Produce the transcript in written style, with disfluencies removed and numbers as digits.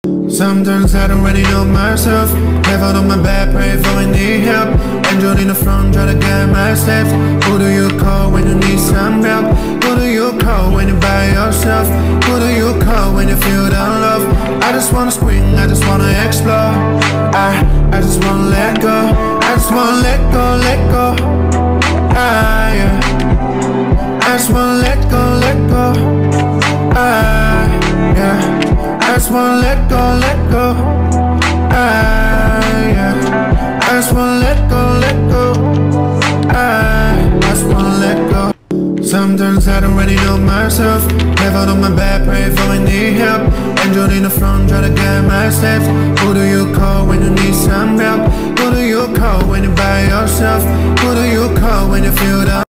Sometimes I don't really know myself. Never on my back, pray for when need help. Angel in the front, try to guide my steps. Who do you call when you need some help? Who do you call when you're by yourself? Who do you call when you feel down love? I just wanna scream, I just wanna explore. I just wanna let go. I just wanna let go, let go. Yeah. I just wanna let go, let go. Yeah. I just wanna let go, let go. Yeah. I just wanna let go, let go. I just wanna let go. Sometimes I don't really know myself. Never on my back, pray for when need help. Angel in the front, try to guide my steps. Who do you call when you need some help? Who do you call when you're by yourself? Who do you call when you feel down?